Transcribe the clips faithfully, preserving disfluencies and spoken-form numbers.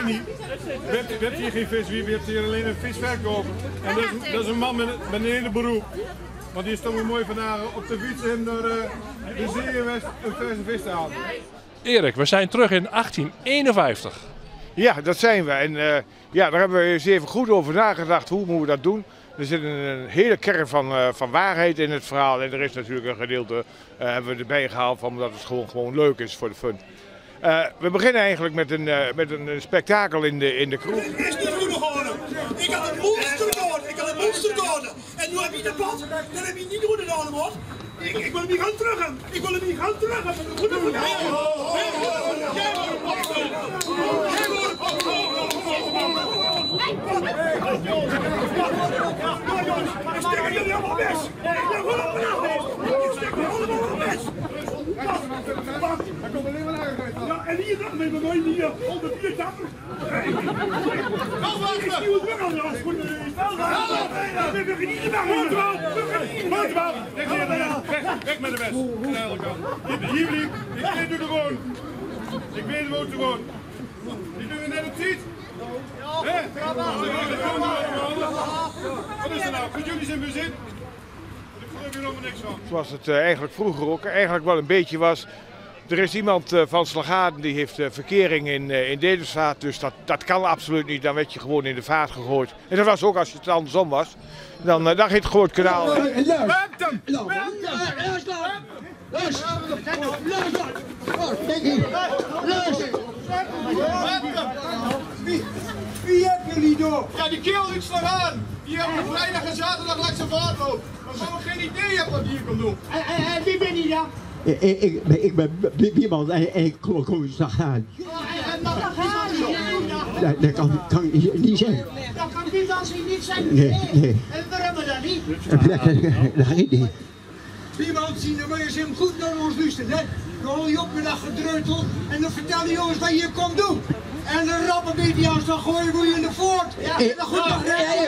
niet. We hebben, we hebben hier geen vis, we hebben hier alleen een visverkoper. En dat is, dat is een man met, met een hele beroep. Want die is toch wel mooi vandaag op de fiets en door uh, de zee geweest een verse vis te halen. Erik, we zijn terug in achttien eenenvijftig. Ja, dat zijn we. En uh, ja, daar hebben we eens even goed over nagedacht. Hoe moeten we dat doen? Er zit een, een hele kern van, uh, van waarheid in het verhaal. En er is natuurlijk een gedeelte uh, hebben we erbij gehaald van omdat het gewoon, gewoon leuk is voor de fun. Uh, we beginnen eigenlijk met een, uh, met een spektakel in de, in de kroeg. Het is niet goed geworden. Ik had een monster geworden. Ik had een monster geworden. En nu heb je de pad. Dan heb je niet goed gedaan, hoor. Ik, ik wil hem niet gaan terug. Ik wil hem niet gaan terug. Goed voor mij. Ik stek jullie allemaal mis. Ik wil allemaal mis. Ik stek allemaal mis. Hij komt alleen maar uit. Ja, en hier dan met mij hier onder vier tappen. Ik zie hoe het weg aan de rand moet. We gaan niet te maken. Motorbouw! Weg met de best. Hier bliep. Ik weet het gewoon. Ik weet het gewoon. Die doen we net op ziet. Hé? Wat is er nou? Goed, jullie zijn bezit. Ik geloof hier nog niks van. Zoals het uh, eigenlijk vroeger ook eigenlijk wel een beetje was. Er is iemand uh, van Slagaden die heeft uh, verkering in, uh, in Dedemsvaart, dus dat, dat kan absoluut niet. Dan werd je gewoon in de vaart gegooid. En dat was ook als het andersom was. Dan, uh, dan ging het gewoon het kanaal. Wie hebben jullie door? Ja, die kerel uit Slagaden. Die hebben op vrijdag en zaterdag langs zijn vaart loopt. Maar ze hebben geen idee wat hij hier komt doen. En wie ben je dan? Ik, ik, ik ben iemand en ik kom, kom eens naar gaan. Dat, dat kan, kan niet zijn. Dat kan niet als hij niet zijn. Nee, nee. En waarom dan niet? Dat weet ik niet. Iemand zien, dan moet je hem goed naar ons luisteren, hè? Dan hol je op met dat gedreutel en dan vertel je jongens wat je hier komt doen. En dan rappen beetje je ons, dan gooien we je in de voort. Ja, en dan goed nog.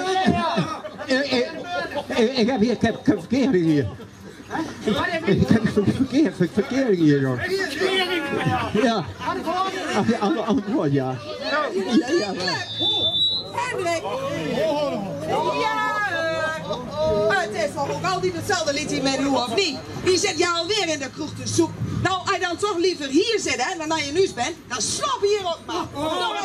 Ik heb hier, ik heb verkering hier. Ik heb verkeer, verkering hier, joh. Ja. Antwoord, antwoord, ja. Ja, ja. Hendrik! Ja, uh, het is toch ook altijd hetzelfde liedje met u, of niet? Die zit je alweer in de kroeg te zoek. Nou, als je dan toch liever hier zit, hè, dan naar je nieuws bent, dan slap hier ook maar.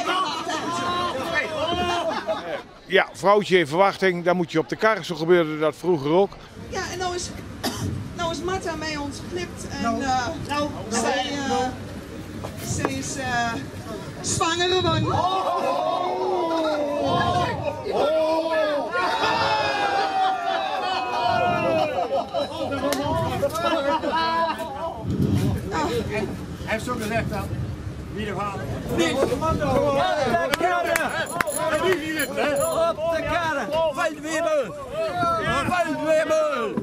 Ja, vrouwtje in verwachting, dan moet je op de kar. Zo gebeurde dat vroeger ook. Ja, en nou is, nou is Marta mij ons geknipt en uh, nou, zij, uh, zij is uh, zwanger geworden. Hij heeft zo gezegd dan. Wie de vader? Nee. Op de karren! Op de karren! Veldwebel! Veldwebel!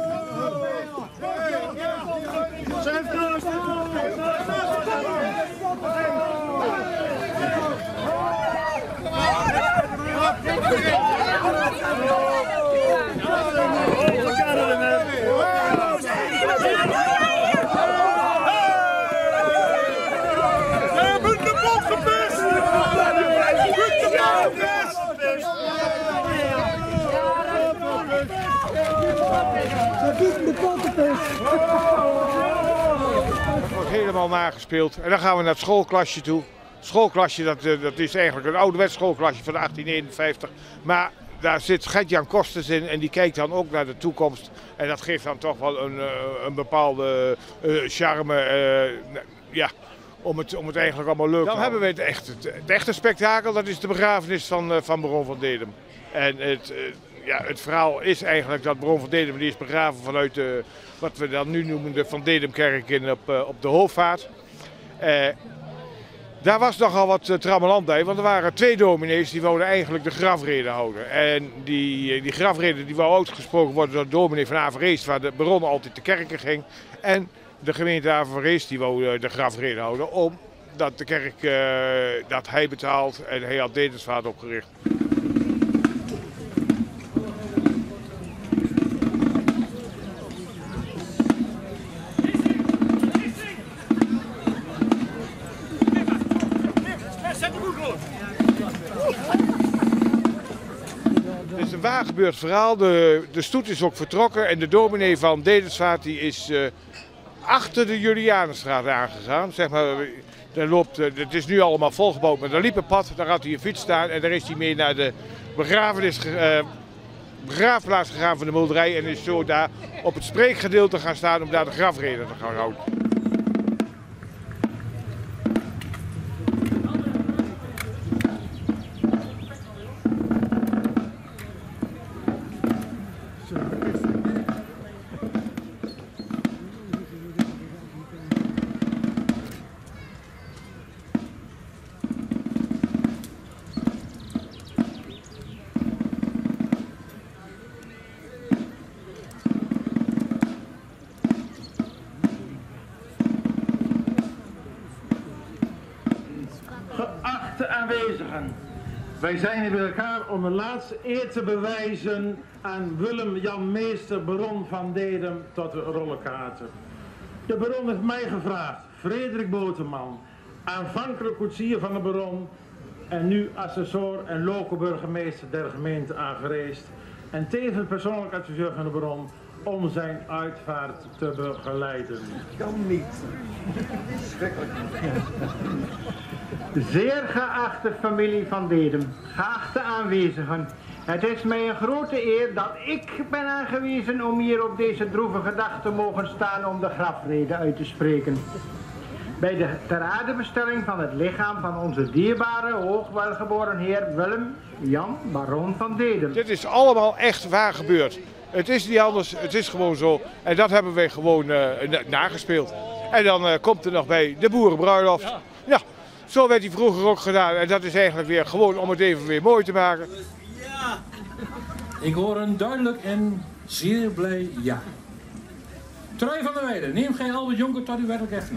Het wordt helemaal nagespeeld. En dan gaan we naar het schoolklasje toe. Het schoolklasje, dat, dat is eigenlijk een ouderwets schoolklasje van achttien eenenvijftig. Maar daar zit Gert-Jan Kosters in en die kijkt dan ook naar de toekomst. En dat geeft dan toch wel een, een bepaalde uh, charme. Uh, ja. Om het, om het eigenlijk allemaal leuk te Dan hebben we het echte, het echte spektakel, dat is de begrafenis van, uh, van baron van Dedem. En het, uh, ja, het verhaal is eigenlijk dat baron van Dedem die is begraven vanuit de, wat we dan nu noemen de Van Dedemkerk in, op, uh, op de Hoofdvaart. Uh, daar was nogal wat uh, trammeland bij, want er waren twee dominees die wouden eigenlijk de grafrede houden. En die, die grafrede die wou uitgesproken worden door de dominee van Avereest, waar de baron altijd de kerken ging. En de gemeente Avereest die wou de grafrede houden omdat de kerk uh, dat hij betaalt en hij had Dedemsvaart opgericht. Zet de boek op! waar gebeurd verhaal. De, de stoet is ook vertrokken en de dominee van Dedensvaart die is uh, achter de Julianenstraat aangegaan. Zeg maar, daar loopt, uh, het is nu allemaal volgebouwd met een liepenpad. Daar had hij een fiets staan en daar is hij mee naar de begrafenis, uh, begraafplaats gegaan van de mulderij. En is zo daar op het spreekgedeelte gaan staan om daar de grafrede te gaan houden. Geachte aanwezigen, wij zijn hier bij elkaar om de laatste eer te bewijzen aan Willem Jan Meester, baron van Dedem, tot de rollenkaarten. De baron heeft mij gevraagd, Frederik Boterman, aanvankelijk koetsier van de baron en nu assessor en loco-burgemeester der gemeente Aangereest en tevens persoonlijk adviseur van de baron, om zijn uitvaart te begeleiden. Kan niet. Schrikkelijk. Zeer geachte familie van Dedem, geachte aanwezigen. Het is mij een grote eer dat ik ben aangewezen om hier op deze droevige dag te mogen staan om de grafrede uit te spreken. Bij de ter aardebestelling van het lichaam van onze dierbare hoogwelgeboren heer Willem Jan baron van Dedem. Dit is allemaal echt waar gebeurd. Het is niet anders, het is gewoon zo. En dat hebben wij gewoon uh, nagespeeld. En dan uh, komt er nog bij de boerenbruiloft. Ja. ja, zo werd die vroeger ook gedaan. En dat is eigenlijk weer gewoon om het even weer mooi te maken. Ja. Ik hoor een duidelijk en zeer blij ja. Trui van der Weijden, neem geen Albert Jonker tot uw werkelijk echtgenoot.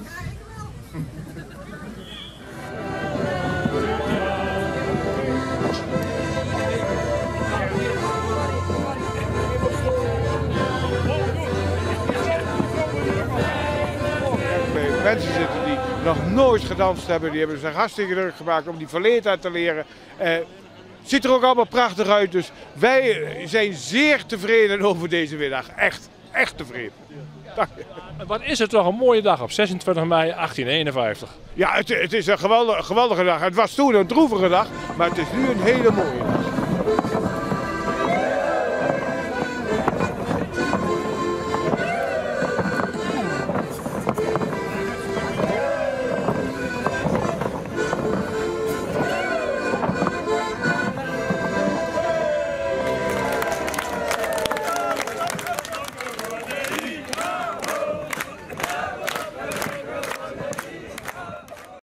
Mensen zitten die nog nooit gedanst hebben, die hebben zich hartstikke druk gemaakt om die verleerdheid te leren. Uh, ziet er ook allemaal prachtig uit, dus wij zijn zeer tevreden over deze middag. Echt, echt tevreden. Dank je. Wat is het toch een mooie dag op zesentwintig mei achttien eenenvijftig. Ja, het, het is een geweldige, geweldige dag. Het was toen een droevige dag, maar het is nu een hele mooie dag.